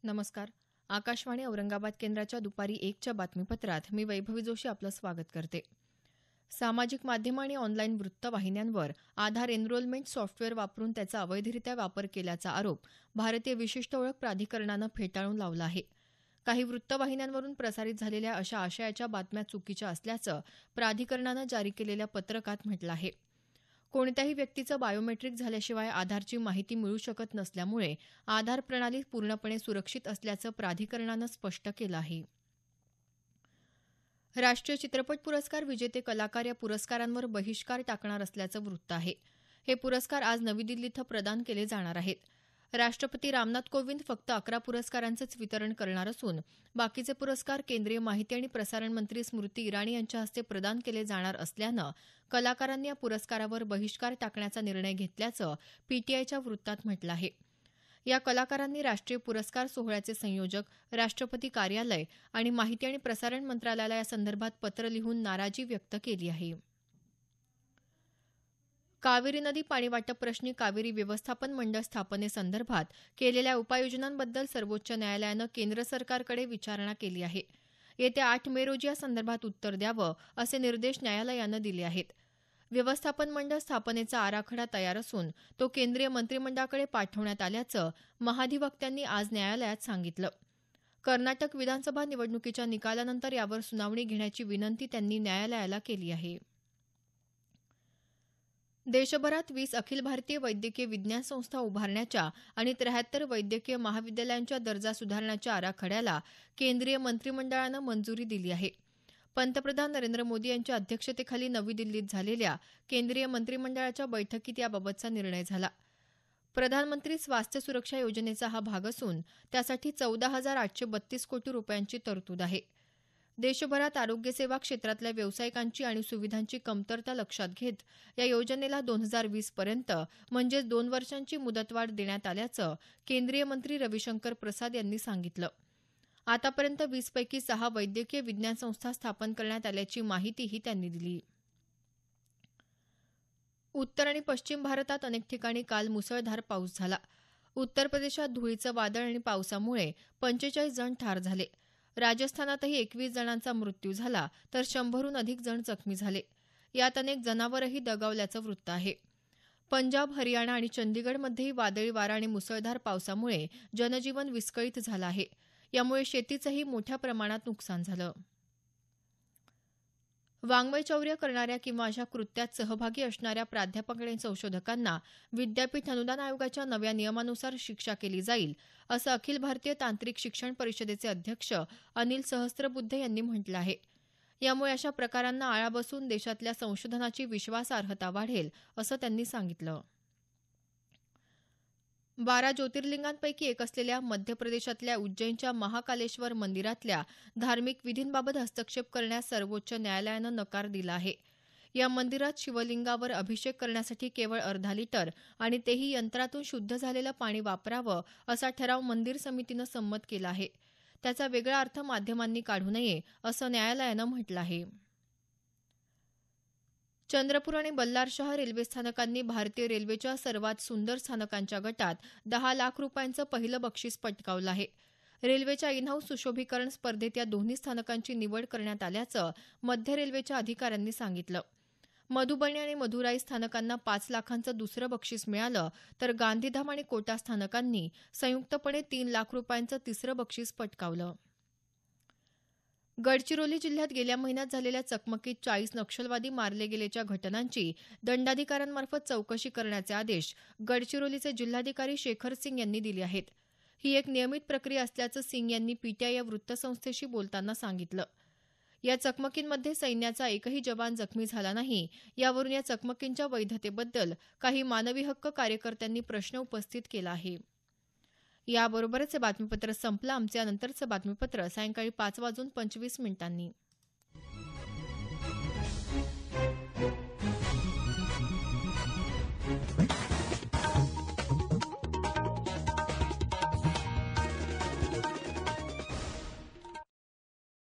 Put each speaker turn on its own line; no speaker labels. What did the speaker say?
नमस्कार. आकाशवाणी औरंगाबाद केंद्राच्या दुपारी 1च्या बातमीपत्रात मी वैभवी जोशी आपलं स्वागत करते. सामाजिक माध्यमं आणि ऑनलाईन वृत्तवाहिन्यांवर आधार एनरोलमेंट सॉफ्टवेअर वापरून त्याचा अवैधरित्या वापर केल्याचा आरोप भारतीय विशिष्ट ओळख प्राधिकरणानं फेटाळून लावला आहे. काही वृत्तवाहिन्यांवरून प्रसारित झालेल्या अशा आशयाच्या बातम्या चुकीच्या असल्याचं प्राधिकरणानं जारी केलेल्या पत्रकात म्हटलं आहे. कोणत्याही व्यक्तीचं बायोमेट्रिक झाल्याशिवाय आधारची माहिती मिळू शकत नसल्यामुळे आधार प्रणाली पूर्णपणे सुरक्षित असल्याचं प्राधिकरणानं स्पष्ट केलं आहे. राष्ट्रीय चित्रपट पुरस्कार विजेते कलाकार या पुरस्कारांवर बहिष्कार टाकणार असल्याचं वृत्त आहे. हे पुरस्कार आज नवी दिल्ली इथं प्रदान केले जाणार आहेत. राष्ट्रपती रामनाथ कोविंद फक्त 11 पुरस्कारांचंच वितरण करणार असून बाकीचे पुरस्कार केंद्रीय माहिती आणि प्रसारण मंत्री स्मृती इराणी यांच्या हस्ते प्रदान केले जाणार असल्यानं कलाकारांनी या पुरस्कारावर बहिष्कार टाकण्याचा निर्णय घेतल्याचं पीटीआयच्या वृत्तात म्हटलं आहे. या कलाकारांनी राष्ट्रीय पुरस्कार सोहळ्याचे संयोजक, राष्ट्रपती कार्यालय आणि माहिती आणि प्रसारण मंत्रालयाला यासंदर्भात पत्र लिहून नाराजी व्यक्त केली आहे. कावेरी नदी पाणी वाटप प्रश्नी कावेरी व्यवस्थापन मंडळ स्थापनेसंदर्भात केलेल्या उपाययोजनांबद्दल सर्वोच्च न्यायालयानं केंद्र सरकारकडे विचारणा केली आहे. येत्या 8 मे रोजी या संदर्भात उत्तर द्यावं असे निर्देश न्यायालयानं दिले आहेत. व्यवस्थापन मंडळ स्थापनेचा आराखडा तयार असून तो केंद्रीय मंत्रिमंडळाकडे पाठवण्यात आल्याचं महाधिवक्त्यांनी आज न्यायालयात सांगितलं. कर्नाटक विधानसभा निवडणुकीच्या निकालानंतर यावर सुनावणी घेण्याची विनंती त्यांनी न्यायालयाला केली आहे. देशभरात 20 अखिल भारतीय वैद्यकीय विज्ञान संस्था उभारण्याच्या आणि 73 वैद्यकीय महाविद्यालयांच्या दर्जा सुधारण्याच्या आराखड्याला केंद्रीय मंत्रिमंडळानं मंजुरी दिली आहे. पंतप्रधान नरेंद्र मोदी यांच्या अध्यक्षतेखाली नवी दिल्लीत झालेल्या केंद्रीय मंत्रिमंडळाच्या बैठकीत याबाबतचा निर्णय झाला. प्रधानमंत्री स्वास्थ्य सुरक्षा योजनेचा हा भाग असून त्यासाठी 14,832 कोटी रुपयांची तरतूद आहे. देशभरात आरोग्यसेवा क्षेत्रातल्या व्यावसायिकांची आणि सुविधांची कमतरता लक्षात घेत या योजनेला 2020 पर्यंत म्हणजेच 2 वर्षांची मुदतवाढ देण्यात आल्याचं केंद्रीय मंत्री रविशंकर प्रसाद यांनी सांगितलं. आतापर्यंत 20 पैकी 6 वैद्यकीय विज्ञान संस्था स्थापन करण्यात आल्याची माहितीही त्यांनी दिली. उत्तर आणि पश्चिम भारतात अनेक ठिकाणी काल मुसळधार पाऊस झाला. उत्तर प्रदेशात धुळीचं वादळ आणि पावसामुळे 45 जण ठार झाले. राजस्थानातही 21 जणांचा मृत्यू झाला तर 100हून अधिक जण जखमी झाले. यात अनेक जनावरही दगावल्याचं वृत्त आहे. पंजाब, हरियाणा आणि चंदीगडमध्येही वादळी वारा आणि मुसळधार पावसामुळे जनजीवन विस्कळीत झालं आहे. यामुळे शेतीचंही मोठ्या प्रमाणात नुकसान झालं. वाङ्मयचौर्य करणाऱ्या किंवा अशा कृत्यात सहभागी असणाऱ्या प्राध्यापक आणि संशोधकांना विद्यापीठ अनुदान आयोगाच्या नव्या नियमानुसार शिक्षा केली जाईल असं अखिल भारतीय तांत्रिक शिक्षण परिषदेचे अध्यक्ष अनिल सहस्त्रबुद्धे यांनी म्हटलं आहे. यामुळे अशा प्रकारांना आळा बसून देशातल्या संशोधनाची विश्वासार्हता वाढेल असं त्यांनी सांगितलं. 12 ज्योतिर्लिंगांपैकी एक असलेल्या मध्य प्रदेशातल्या उज्जैनच्या महाकालेश्वर मंदिरातल्या धार्मिक विधींबाबत हस्तक्षेप करण्यास सर्वोच्च न्यायालयानं नकार दिला आहे. या मंदिरात शिवलिंगावर अभिषेक करण्यासाठी केवळ अर्धा लिटर आणि तेही यंत्रातून शुद्ध झालेलं पाणी वापरावं असा ठराव मंदिर समितीनं संमत केला आहे. त्याचा वेगळा अर्थ माध्यमांनी काढू नये असं न्यायालयानं म्हटलं आहे. चंद्रपूर आणि बल्लारशाह रेल्वे स्थानकांनी भारतीय रेल्वेच्या सर्वात सुंदर स्थानकांच्या गटात 10 लाख रुपयांचं पहिलं बक्षीस पटकावलं आहे. रेल्वेच्या इन हाऊस सुशोभीकरण स्पर्धेत या दोन्ही स्थानकांची निवड करण्यात आल्याचं मध्य रेल्वेच्या अधिकाऱ्यांनी सांगितलं. मधुबनी आणि मधुराई स्थानकांना 5 लाखांचं दुसरं बक्षीस मिळालं तर गांधीधाम आणि कोटा स्थानकांनी संयुक्तपणे 3 लाख रुपयांचं तिसरं बक्षीस पटकावलं. गडचिरोली जिल्ह्यात गेल्या महिन्यात झालेल्या चकमकीत 40 नक्षलवादी मारले गेल्याच्या घटनांची दंडाधिकाऱ्यांमार्फत चौकशी करण्याचे आदेश गडचिरोलीचे जिल्हाधिकारी शेखर सिंग यांनी दिले आहेत. ही एक नियमित प्रक्रिया असल्याचं सिंग यांनी पीटीआय या वृत्तसंस्थेशी बोलताना सांगितलं. या चकमकींमध्ये सैन्याचा एकही जवान जखमी झाला नाही. यावरून या चकमकींच्या वैधतेबद्दल काही मानवी हक्क कार्यकर्त्यांनी प्रश्न उपस्थित केला आहे. याबरोबरच हे बातमीपत्र संपलं. आमचे यानंतरचं बातमीपत्र सायंकाळी 5:25 वाजून